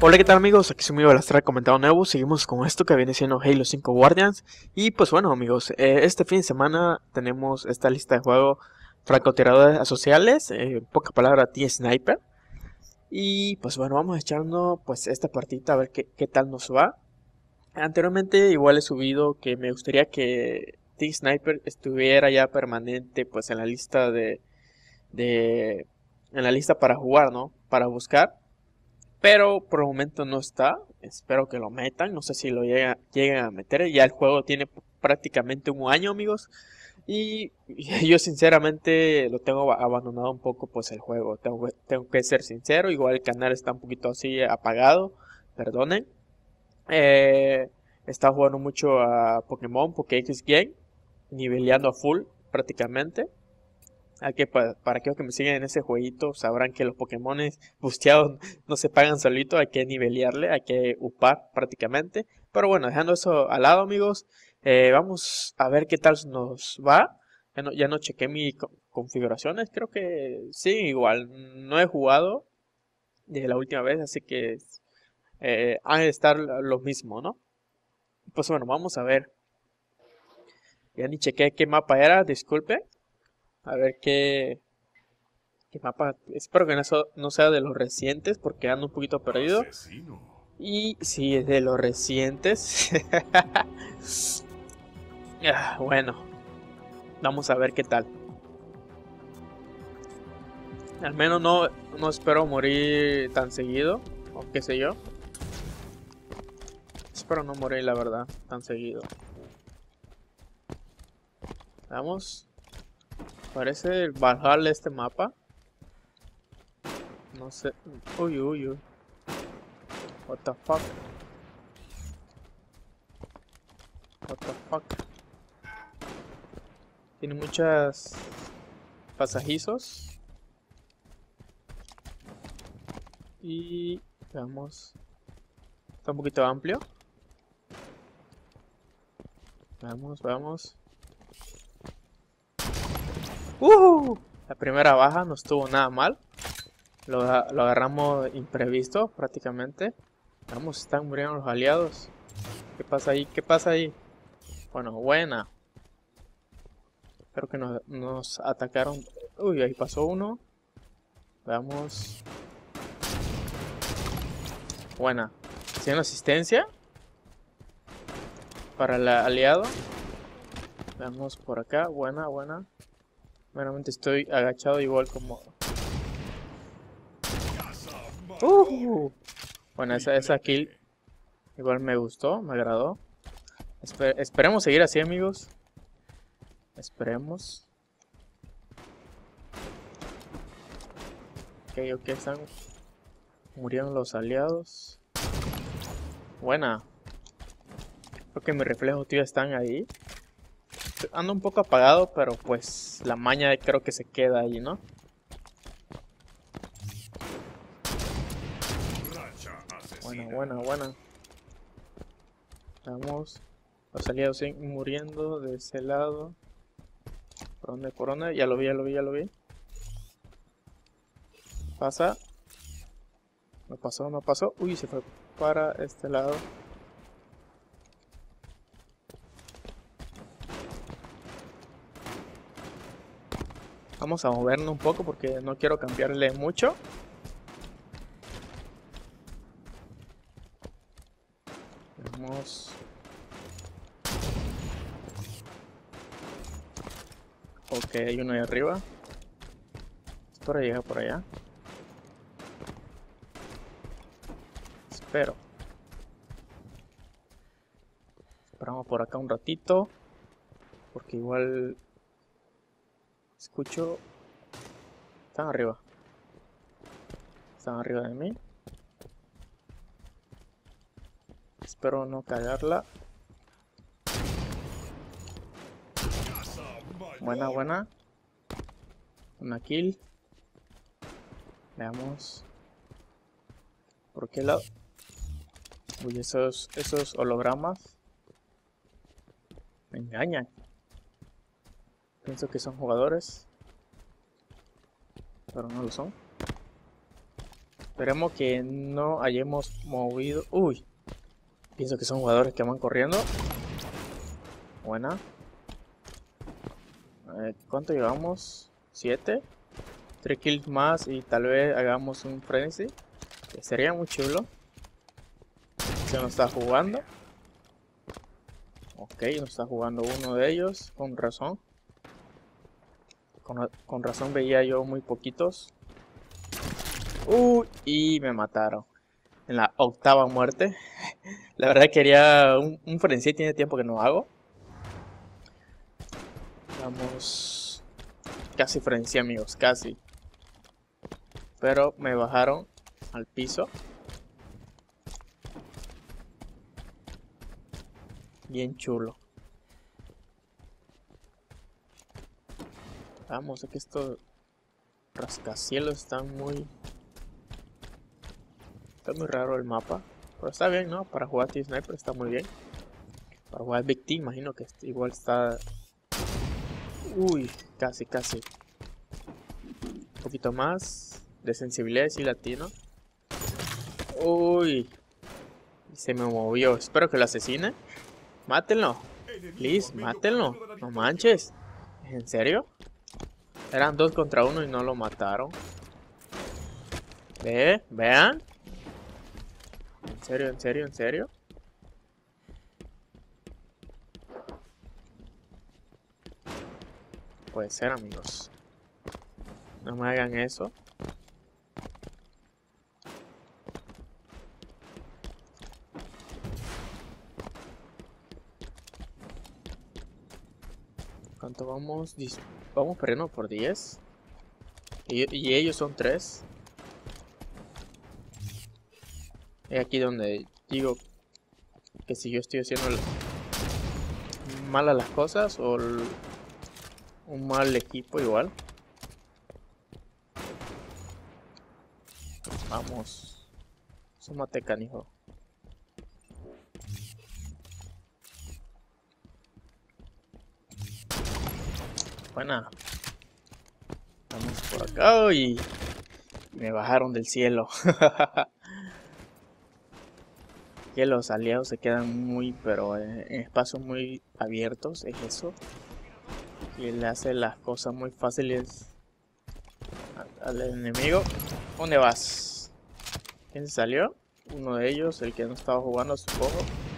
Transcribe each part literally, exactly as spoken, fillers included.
Hola, ¿qué tal amigos? Aquí su amigo Alastra comentado nuevo. Seguimos con esto que viene siendo Halo cinco Guardians. Y pues bueno amigos, eh, este fin de semana tenemos esta lista de juego francotiradores sociales, eh, en poca palabra T-Sniper. Y pues bueno, vamos echando pues esta partita a ver qué, qué tal nos va. Anteriormente igual he subido que me gustaría que T-Sniper estuviera ya permanente pues en la lista de, de... en la lista para jugar, ¿no? Para buscar. Pero por el momento no está. Espero que lo metan. No sé si lo llega- lleguen a meter. Ya el juego tiene prácticamente un año, amigos. Y yo sinceramente lo tengo abandonado un poco, pues el juego. Tengo, que- tengo que ser sincero. Igual el canal está un poquito así apagado. Perdonen. Eh, Estaba jugando mucho a Pokémon, Pokédex Game. Niveleando a full prácticamente. Hay que, pa- para aquellos que me siguen en ese jueguito, sabrán que los Pokémones busteados no se pagan solito, hay que nivelearle, hay que upar prácticamente. Pero bueno, dejando eso al lado, amigos, eh, vamos a ver qué tal nos va. Ya no, ya no chequé mis co- configuraciones, creo que sí, igual, no he jugado desde la última vez, así que eh, han de estar lo mismo, ¿no? Pues bueno, vamos a ver. Ya ni chequé qué mapa era, disculpe. A ver qué, ¿Qué mapa? Espero que no, so- no sea de los recientes porque ando un poquito perdido. Asesino. Y si es de los recientes. Ah, bueno, vamos a ver qué tal. Al menos no, no espero morir tan seguido. O qué sé yo. Espero no morir, la verdad, tan seguido. Vamos. Parece el Valhalla este mapa. No sé. Uy, uy, uy. What the fuck. What the fuck. Tiene muchas pasajizos. Y veamos. Está un poquito amplio. Vamos, vamos. ¡Uh! La primera baja no estuvo nada mal. Lo, aga- lo agarramos imprevisto prácticamente. Vamos, están muriendo los aliados. ¿Qué pasa ahí? ¿Qué pasa ahí? Bueno, buena. Creo que nos, nos atacaron. Uy, ahí pasó uno. Veamos. Buena. Haciendo asistencia para el aliado. Veamos por acá. Buena, buena. Meramente estoy agachado igual como... Uh, bueno, esa, esa kill igual me gustó, me agradó. Espe- esperemos seguir así, amigos. Esperemos. Ok, ok, están murieron los aliados. Buena. Creo que mis reflejos tío están ahí. Ando un poco apagado, pero pues la maña creo que se queda ahí, ¿no? Racha Buena, asesina. buena, buena. Vamos. Los aliados siguen muriendo de ese lado. ¿Por dónde? ¿Por dónde? Ya lo vi, ya lo vi, ya lo vi. Pasa. No pasó, no pasó. Uy, se fue para este lado. Vamos a movernos un poco porque no quiero cambiarle mucho. Vamos. Ok, hay uno ahí arriba. Espero llegar por allá. Espero. Esperamos por acá un ratito. Porque igual... Escucho... Están arriba. Están arriba de mí. Espero no cagarla. Buena, buena. Una kill. Veamos. ¿Por qué lado? Uy, esos, esos hologramas me engañan. Pienso que son jugadores, pero no lo son. Esperemos que no hayamos movido. Uy. Pienso que son jugadores que van corriendo. Buena. A ver, ¿cuánto llevamos? ¿Siete? Tres kills más y tal vez hagamos un frenzy. Que sería muy chulo. Se nos está jugando. Ok, nos está jugando uno de ellos. Con razón. Con, con razón veía yo muy poquitos. Uy, y me mataron. En la octava muerte. La verdad quería un, un frenzy. Tiene tiempo que no hago. Vamos. Casi frenzy, amigos. Casi. Pero me bajaron al piso. Bien chulo. Vamos, es que estos rascacielos están muy... Está muy raro el mapa. Pero está bien, ¿no? Para jugar T-Sniper está muy bien. Para jugar Big T, imagino que igual está... Uy, casi, casi. Un poquito más de sensibilidad y latino. Uy. Se me movió. Espero que lo asesine. Mátenlo. Please, mátenlo. No manches. ¿En serio? Eran dos contra uno y no lo mataron. Ve, vean. ¿En serio, en serio, en serio? Puede ser, amigos. No me hagan eso. ¿Cuánto vamos? Vamos perdiendo por diez. Y, y ellos son tres. Es aquí donde digo que si yo estoy haciendo malas las cosas o el, un mal equipo igual. Vamos. Súmate, canijo. Buena. Vamos por acá y me bajaron del cielo. Que los aliados se quedan muy, pero en, en espacios muy abiertos, es eso. Y le hace las cosas muy fáciles al, al enemigo. ¿Dónde vas? ¿Quién se salió? Uno de ellos, el que no estaba jugando, supongo.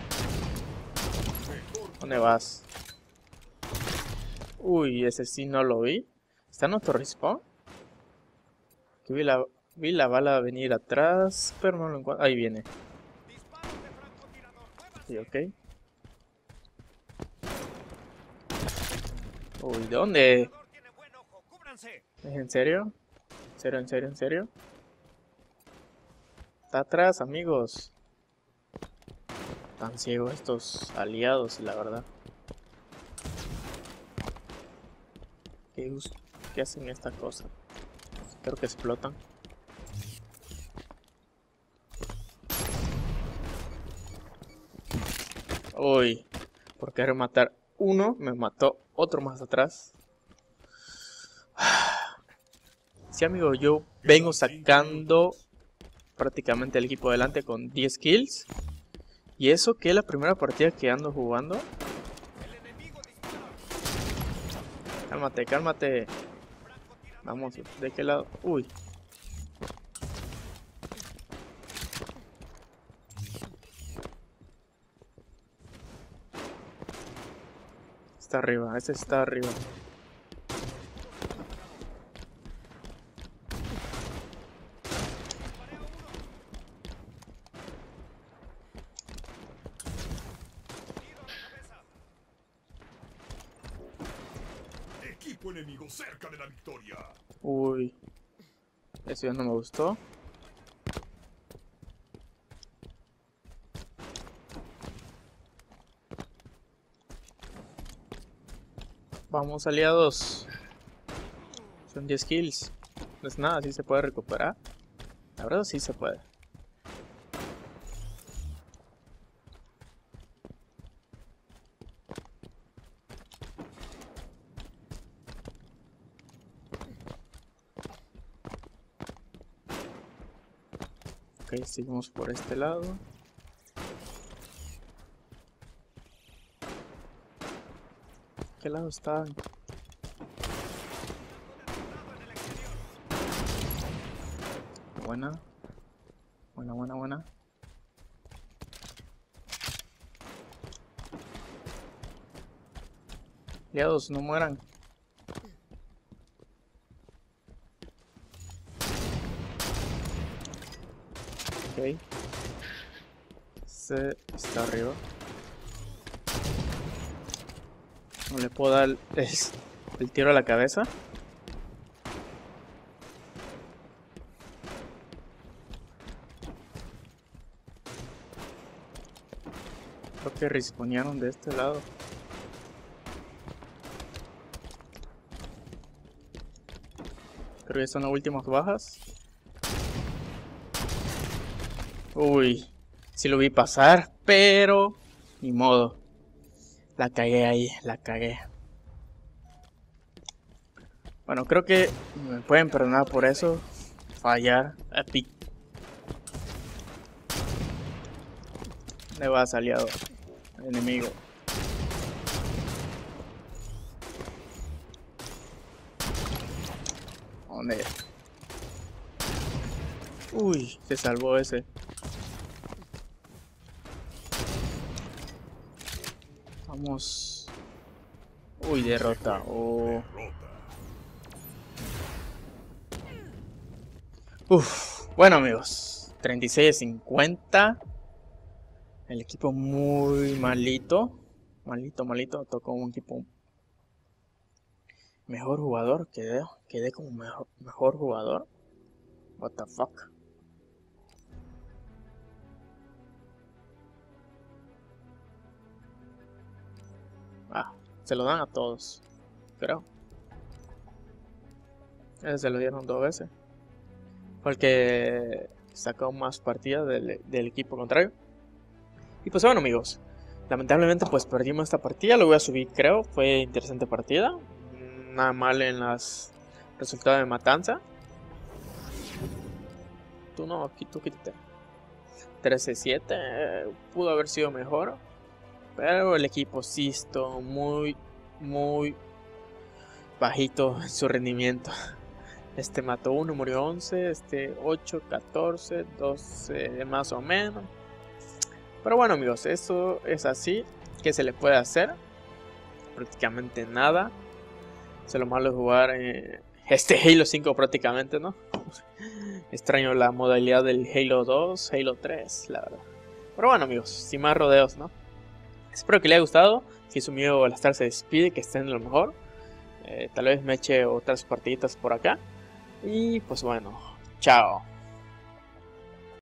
¿Dónde vas? Uy, ese sí no lo vi. ¿Está en otro respawn? Que vi la, vi la bala venir atrás, pero no lo encuentro. Ahí viene. Sí, ok. Uy, ¿dónde? ¿Es en serio? ¿En serio, en serio, en serio? Está atrás, amigos. Tan ciegos estos aliados, la verdad. ¿Qué, qué hacen esta cosa? Creo que explotan. Uy, por querer matar uno, me mató otro más atrás. Sí, amigo, yo vengo sacando prácticamente el equipo adelante con diez kills. Y eso que es la primera partida que ando jugando. Cálmate, cálmate. Vamos, ¿de qué lado? Uy. Está arriba, ese está arriba. Equipo enemigo cerca de la victoria. Uy. Eso ya no me gustó. Vamos, aliados. Son diez kills. No es nada, sí se puede recuperar. La verdad sí se puede. Ok, seguimos por este lado. ¿Qué lado está? Buena. Buena, buena, buena. Aliados, no mueran. Ok. Se está arriba. No le puedo dar el, el tiro a la cabeza. Creo que respawnearon de este lado. Creo que son las últimas bajas. Uy, sí lo vi pasar, pero ni modo. La cagué ahí, la cagué. Bueno, creo que me pueden perdonar por eso. Fallar. Epic. Le va aliado. Enemigo. ¿Dónde? Uy, se salvó ese. Vamos. Uy, derrota. Oh. Uf. Bueno, amigos. treinta y seis a cincuenta. El equipo muy malito. Malito, malito. Tocó un equipo mejor jugador. Quedé, quedé como mejor, mejor jugador. What the fuck. Ah, se lo dan a todos. Creo. Ese se lo dieron dos veces. Porque sacó más partidas del, del equipo contrario. Y pues bueno, amigos, lamentablemente pues perdimos esta partida. Lo voy a subir, creo. Fue interesante partida. Nada mal en los resultados de matanza. Tú no, aquí tú quítate. trece siete, eh, pudo haber sido mejor. Pero el equipo sí estuvo muy, muy bajito en su rendimiento. Este mató uno, murió once, este ocho, catorce, doce más o menos. Pero bueno, amigos, eso es así. ¿Qué se le puede hacer? Prácticamente nada. Eso es lo malo de jugar eh, este Halo cinco prácticamente, ¿no? Extraño la modalidad del Halo dos, Halo tres, la verdad. Pero bueno, amigos, sin más rodeos, ¿no? Espero que les haya gustado. Si su amigo Alastar se despide, que estén de lo mejor. Eh, tal vez me eche otras partiditas por acá. Y pues bueno, chao.